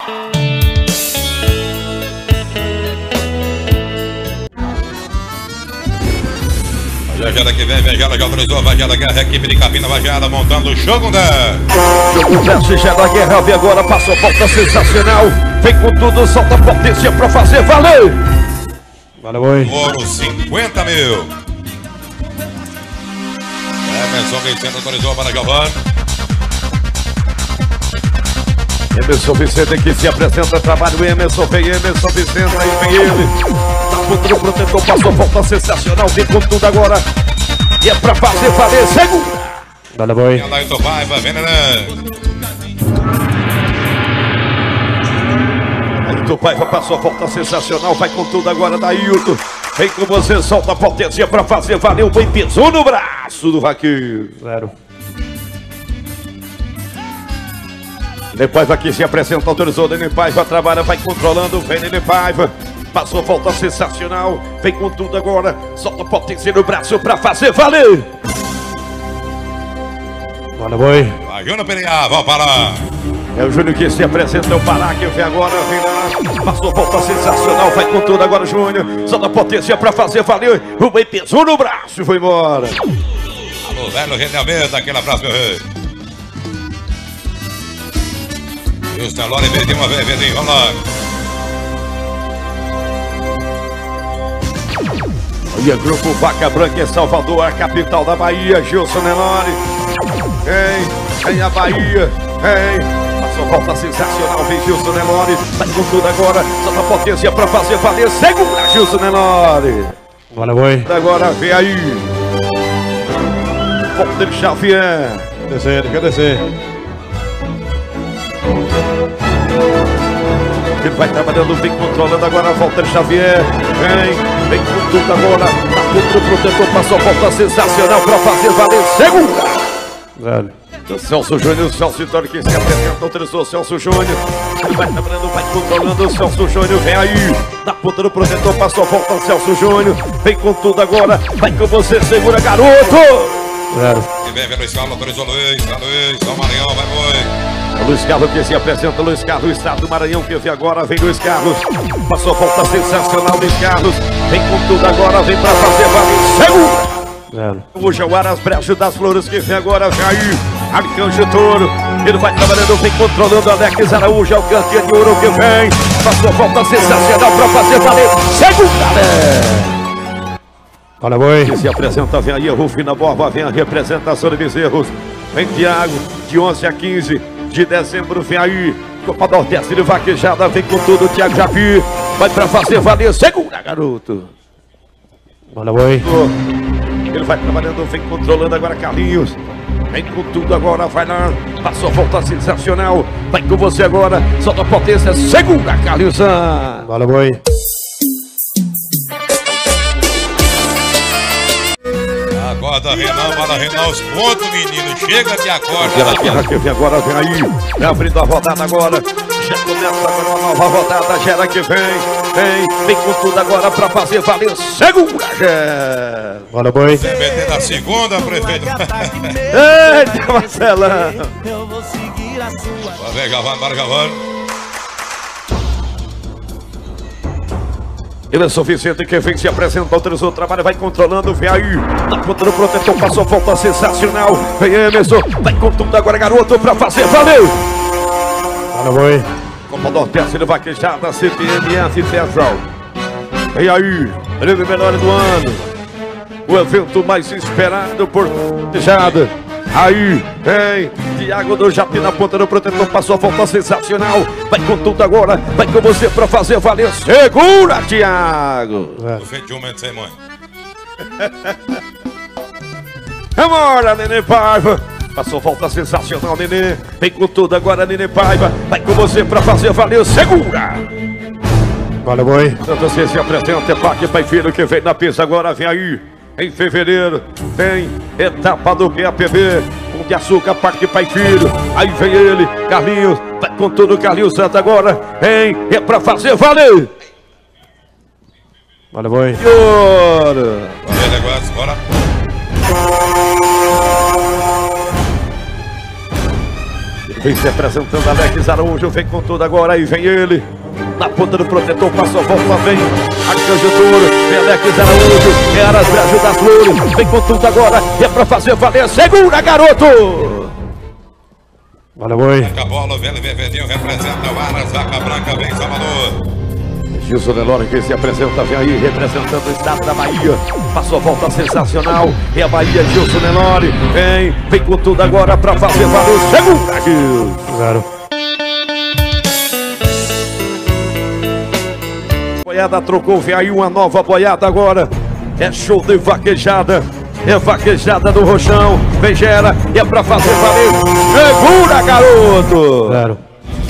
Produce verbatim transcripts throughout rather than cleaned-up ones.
Vajada que vem, Vajada que autorizou, Vajada Guerra, equipe de Capina, Vajada montando o Shogun-Dan. Shogun-Dan, Vajada Guerra, vem agora, passou, volta sensacional. Vem com tudo, solta potência pra fazer valer. Valeu, oi. Ouro, cinquenta mil. Emerson Vicente autorizou para Galvão. Emerson Vicente que se apresenta, trabalho Emerson, vem Emerson Vicente, aí vem ele. Tá contra o protetor, passou, volta sensacional, vem com tudo agora. E é pra fazer valer, segura. Valeu, boi. Alaito Paiva, vem, né? Alaito Paiva passou, volta sensacional, vai com tudo agora, Dailton. Vem com você, solta a potência pra fazer valer, o bem pisou no braço do vaqueiro. Zero. Nenê Paiva aqui se apresenta, autorizou, Nenê Paiva trabalha, vai controlando, vem Nenê Paiva. Passou, volta sensacional, vem com tudo agora, solta a potência no braço pra fazer valer. Valeu, boi. Vai, Júnior Pereira, vamos parar. É o Júnior que se apresenta, é o Pará que vem agora, vem lá. Passou, volta sensacional, vai com tudo agora, Júnior. Solta a potência pra fazer valer, o bem pesou no braço e foi embora. Alô, velho René Almeida, aquele abraço, meu rei. Houston Lore, vem de uma vez, vem, vamos lá. Olha, Grupo Vaca Branca em Salvador, a capital da Bahia, Gilson Nelore. Vem, vem a Bahia, vem. Passou, volta sensacional, vem Gilson Nelore. Vai com tudo agora, solta a potência pra fazer valer, segura Gilson Nelore. Valeu, boi. Agora vem aí. Walter Xavier. Descer, quer descer. Ele vai trabalhando, vem controlando agora, Walter Xavier. Vem, vem com tudo agora. Tá contra o protetor, passou, volta sensacional pra fazer valer, segura. Zero. Celso Júnior, Celso Vitório que se apresenta, autorizou Celso Júnior. Ele vai trabalhando, vai controlando o Celso Júnior, vem aí. Na ponta do protetor, passou, volta Celso Júnior. Vem com tudo agora, vai com você, segura, garoto. Zero. E vem, vem Luiz Carlos, autorizou Luiz, tá Luiz, São Maranhão, vai, boi. Luiz Carlos que se apresenta, Luiz Carlos, Estado do Maranhão que vem agora, vem Luiz Carlos. Passou, volta sensacional, Luiz Carlos. Vem com tudo agora, vem pra fazer valer, segura. Zero. O Jaguar, as brechas das flores que vem agora, vem aí. Arcanjo Touro, ele vai trabalhando, vem controlando Alex Araújo, é o cantinho de ouro que vem. Passou, volta sensacional pra fazer valer, segura, né? Valeu, boi. Que se apresenta, vem aí, Rufina Borba, vem a representação de Bezerros. Vem Thiago, de onze a quinze de dezembro, vem aí. Copa Nordeste de Vaquejada, vem com tudo, Thiago Japi. Vai pra fazer valer, segura, garoto. Valeu, boi. Ele vai trabalhando, vem controlando agora Carlinhos. Vem com tudo agora, vai lá. Passou, volta sensacional. Vai com você agora, solta a potência, segura, Carlinhos. Valeu, boi. Acorda, Renan, fala, Renan, os pontos, menino. Chega de acorda. Guerra, guerra, que vem agora, vem aí. É abrindo a rodada agora. Já começa agora uma nova rodada. Gera que vem, vem, vem com tudo agora pra fazer valer. Segura, Gera. Valeu, boi. Você metendo a segunda, prefeito. Eita, Marcelão. Vai ver, Galvão, bora, Galvão. Emerson Vicente que vem se apresenta, autorizou o trabalho, vai controlando, vem aí. Na ponta do protetor, passou, volta sensacional. Vem Emerson, vai com tudo agora, garoto, pra fazer valer. Valeu, boi. Copa Nordeste de Vaquejada, C T M F Federal. Vem aí, prêmio menor do ano. O evento mais esperado por Vaquejada. Aí, vem, Thiago do Japi na ponta do protetor, passou a volta sensacional. Vai com tudo agora, vai com você pra fazer valer. Segura, Thiago. Eu fiz de um momento sem mãe. Vambora, Nenê Paiva. Passou volta sensacional, Nenê. Vem com tudo agora, Nenê Paiva. Vai com você pra fazer valer. Segura. Valeu, boi. Tanto você se apresenta, é Parque Pai Filho que vem na pista agora, vem aí. Em fevereiro tem etapa do P A P B, Pão de Açúcar, Parque Pai Filho. Aí vem ele, Carlinhos, vai com tudo, Carlinhos Santos agora. Vem, é pra fazer valer. Valeu, boi. Senhora. Valeu, negócio, bora. Vem se apresentando Alex Araújo, vem com tudo agora, aí vem ele. Na ponta do protetor, passou a volta, vem Arcanjo Touro, vem Alex Araújo, é Aras Brejo das Flores, vem com tudo agora, é pra fazer valer, segura garoto! Bora, boi. A bola, o velho Vervedinho representa o Aras, vaca branca, vem Salvador. Gilson Nelore que se apresenta, vem aí representando o estado da Bahia. Passou a volta sensacional, é a Bahia, Gilson Nelore, vem, vem com tudo agora pra fazer valer, segura Gilson! Zero. Boiada trocou, vem aí uma nova boiada agora. É show de vaquejada. É vaquejada do Roxão. Vem Gera, é pra fazer valer. Segura, garoto! Zero.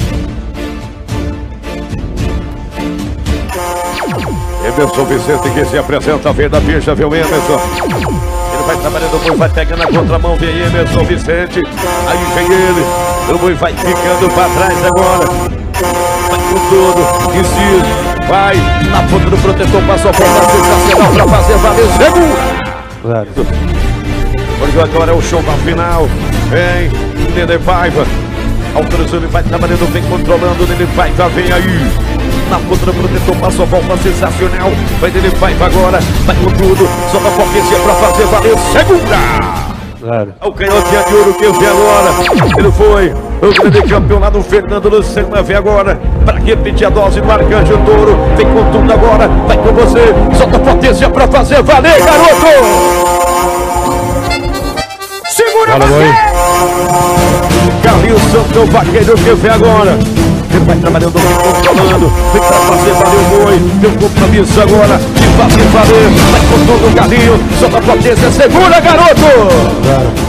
Emerson Vicente que se apresenta, vem da pista, viu Emerson? Ele vai trabalhando o boi, vai pegando a contramão, vem Emerson Vicente. Aí vem ele. O boi vai ficando pra trás agora. Vai com tudo, insiste. Vai na ponta do protetor, passou a volta sensacional pra fazer valer, segura! Zero. Hoje agora é o show na final. Vem, Nenê Paiva. Autorizando, ele vai trabalhando, vem controlando. Nenê Paiva, vem aí. Na ponta do protetor, passou a volta sensacional. Vai Nenê Paiva agora, vai com tudo. Só na potência pra fazer valer, segura! Zero. O canhotinha de ouro que eu vi agora. Ele foi o grande campeão lá do Fernando Lucena. Vem agora para repetir a dose do Arcanjo Touro. Vem com tudo agora, vai com você. Solta potência para fazer valer, garoto! Segura Bora, você! Carlinhos Santo, o vaqueiro que vem agora. Ele vai trabalhando, vem controlando. Vem pra fazer valer o boi. Tem um compromisso agora de fazer valer. Vai com tudo, Carlinhos. Solta potência, segura, garoto! Zero.